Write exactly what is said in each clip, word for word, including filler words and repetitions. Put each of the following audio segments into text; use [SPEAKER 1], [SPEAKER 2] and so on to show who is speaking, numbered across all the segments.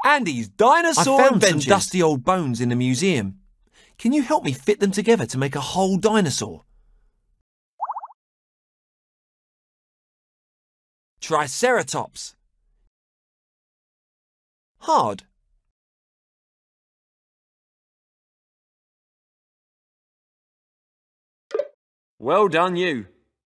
[SPEAKER 1] Andy's Dinosaur
[SPEAKER 2] I found
[SPEAKER 1] Adventures.
[SPEAKER 2] some dusty old bones in the museum. Can you help me fit them together to make a whole dinosaur? Triceratops. Hard.
[SPEAKER 1] Well done, you.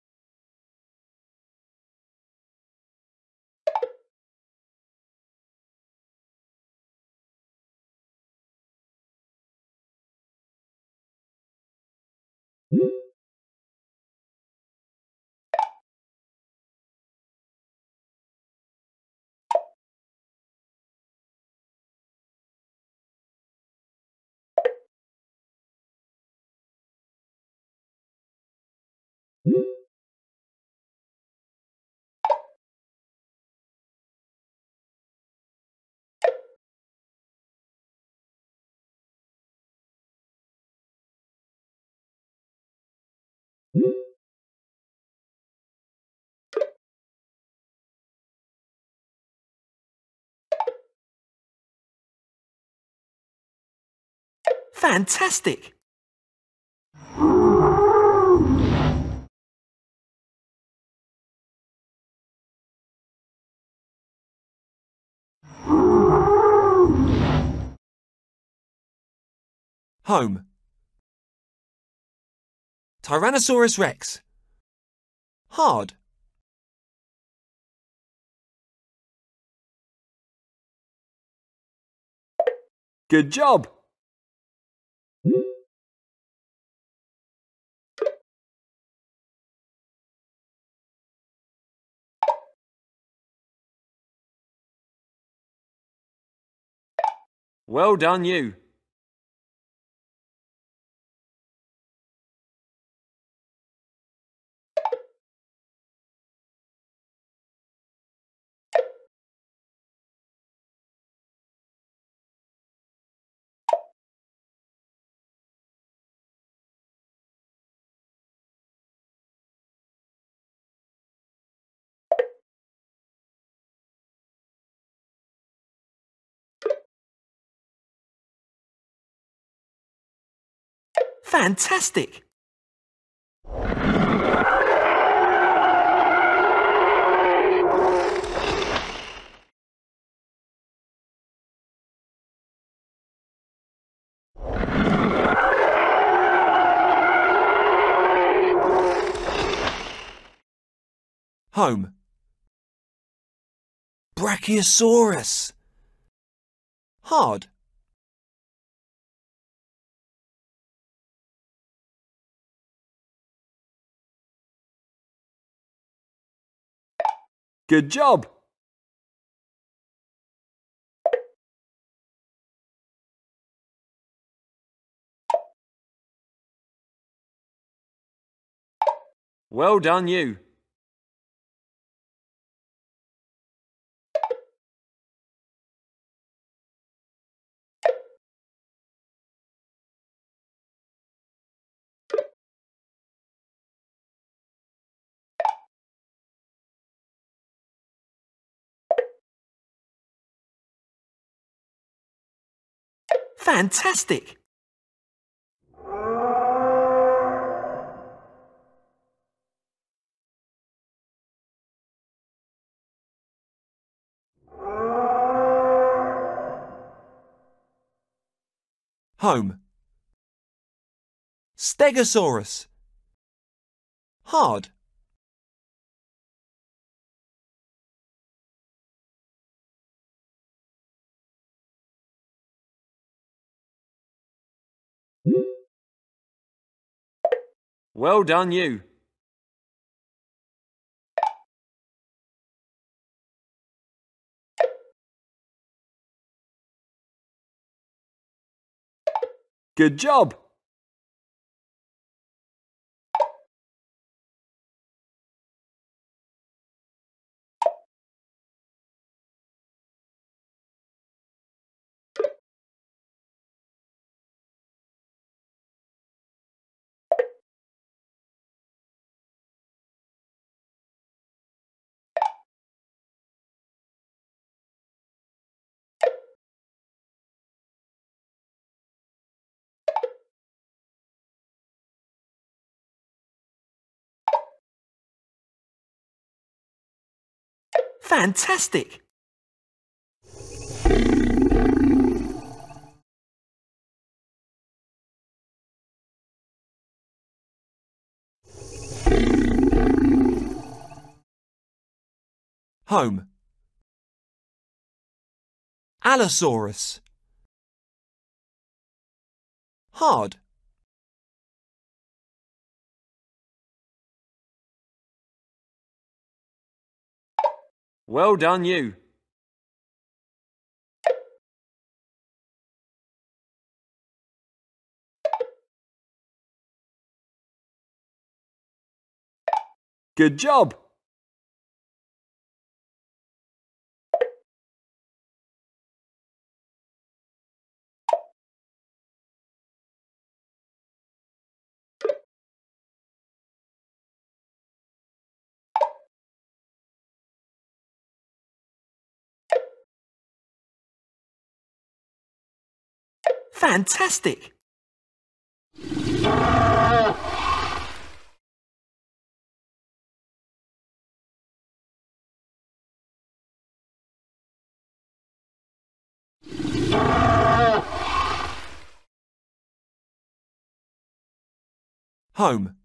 [SPEAKER 2] Fantastic! Home. Tyrannosaurus Rex. Hard.
[SPEAKER 1] Good job. Well done, you.
[SPEAKER 2] Fantastic! Home. Brachiosaurus. Hard.
[SPEAKER 1] Good job. Well done, you.
[SPEAKER 2] Fantastic! Home. Stegosaurus. Hard.
[SPEAKER 1] Well done, you. Good job.
[SPEAKER 2] Fantastic! Home. Allosaurus. Hard.
[SPEAKER 1] Well done you. Good job.
[SPEAKER 2] Fantastic! Home.